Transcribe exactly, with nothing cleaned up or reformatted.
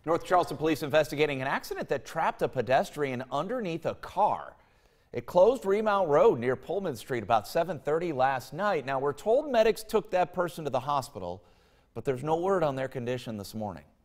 North Charleston police investigating an accident that trapped a pedestrian underneath a car. It closed Remount Road near Pullman Street about seven thirty last night. Now, we're told medics took that person to the hospital, but there's no word on their condition this morning.